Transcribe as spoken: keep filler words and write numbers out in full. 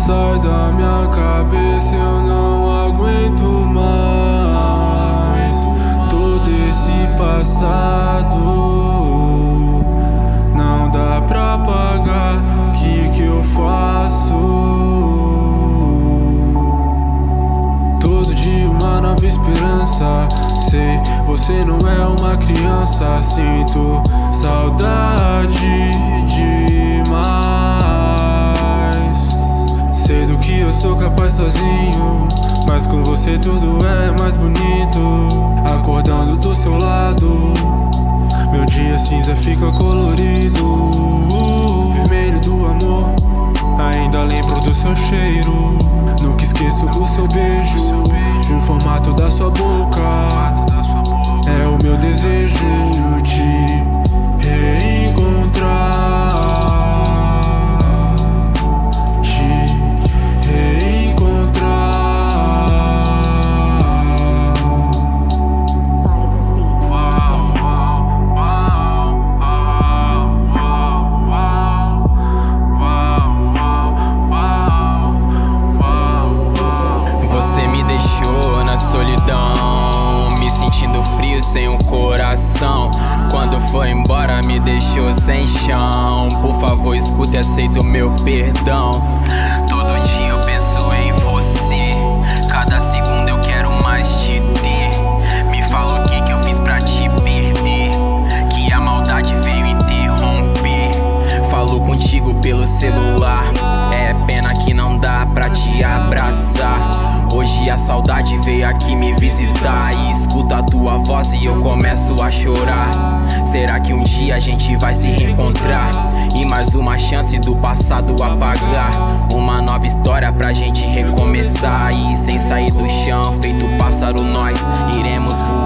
sai da minha cabeça, eu não aguento mais todo esse passado. Não dá pra pagar, que que eu faço? Todo dia uma nova esperança. Sei, você não é uma criança. Sinto saudade demais. Sei do que eu sou capaz sozinho, mas com você tudo é mais bonito. Acordando do seu lado, meu dia cinza fica colorido. Vermelho do amor, ainda lembro do seu cheiro. Nunca esqueço o seu beijo, o formato da sua boca. É o meu desejo de reencontrar, te reencontrar. Você me deixou na solidão, me sentindo frio sem o coração. Quando foi embora me deixou sem chão. Por favor escuta e aceita o meu perdão. Todo dia eu penso em você, cada segundo eu quero mais te ter. Me fala o que que eu fiz pra te perder, que a maldade veio interromper. Falo contigo pelo celular, é pena que não dá pra te abraçar. Hoje a saudade veio aqui me visitar e escuta a tua voz e eu começo a chorar. Será que um dia a gente vai se reencontrar e mais uma chance do passado apagar? Uma nova história pra gente recomeçar e sem sair do chão, feito pássaro nós iremos voar.